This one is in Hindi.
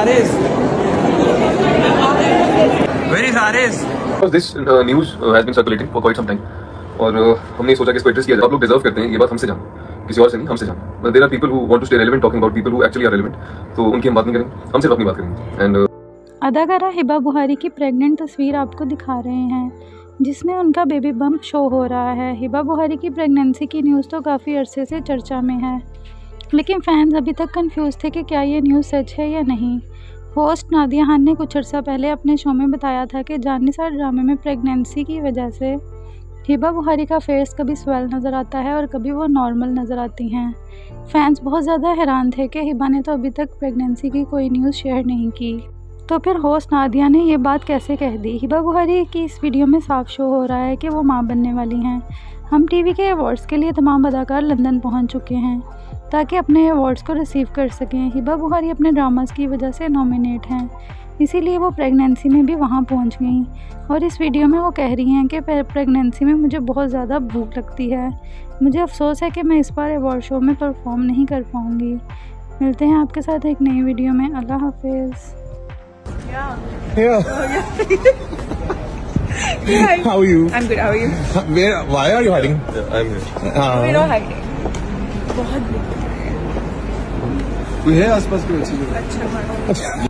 Haris? Where is Haris? This news has been circulating for quite some time. और हमने सोचा कि इसको एड्रेस किया जाए। आप लोग डिजर्व करते हैं ये बात हमसे जानो, किसी और से नहीं, हमसे जानो। There are people who want to stay relevant talking about people who actually are relevant, तो उनकी हम बात नहीं करेंगे, हम सिर्फ अपनी बात करेंगे। एंड अदाकारा हिबा बुहारी की प्रेग्नेंट तस्वीर आपको दिखा रहे हैं, जिसमें उनका बेबी बम्प शो हो रहा है। हिबा बुहारी की प्रेगनेंसी की न्यूज़ तो काफ़ी अरसे से चर्चा में है, लेकिन फैंस अभी तक कंफ्यूज थे कि क्या ये न्यूज़ सच है या नहीं। होस्ट नादिया खान ने कुछ अर्सा पहले अपने शो में बताया था कि जानिसार ड्रामे में प्रेगनेंसी की वजह से हिबा बुहारी का फेस कभी स्वेल नज़र आता है और कभी वो नॉर्मल नज़र आती हैं। फैंस बहुत ज़्यादा हैरान थे कि हिबा ने तो अभी तक प्रेगनेंसी की कोई न्यूज़ शेयर नहीं की, तो फिर होस्ट नादिया ने ये बात कैसे कह दी। हिबा बुहारी की इस वीडियो में साफ शो हो रहा है कि वो मां बनने वाली हैं। हम टीवी के अवार्ड्स के लिए तमाम अदाकार लंदन पहुंच चुके हैं ताकि अपने अवार्ड्स को रिसीव कर सकें। हिबा बुहारी अपने ड्रामास की वजह से नॉमिनेट हैं, इसीलिए वो प्रेगनेंसी में भी वहाँ पहुँच गई। और इस वीडियो में वो कह रही हैं कि प्रेगनेंसी में मुझे बहुत ज़्यादा भूख लगती है, मुझे अफसोस है कि मैं इस बार अवार्ड शो में परफॉर्म नहीं कर पाऊँगी। मिलते हैं आपके साथ एक नई वीडियो में। अल्लाह हाफिज़। Yeah. How are you? I'm good. How are you? Why are you hiding? I'm here. We're not hiding. बहुत कोई है आसपास कोई अच्छी जगह? अच्छा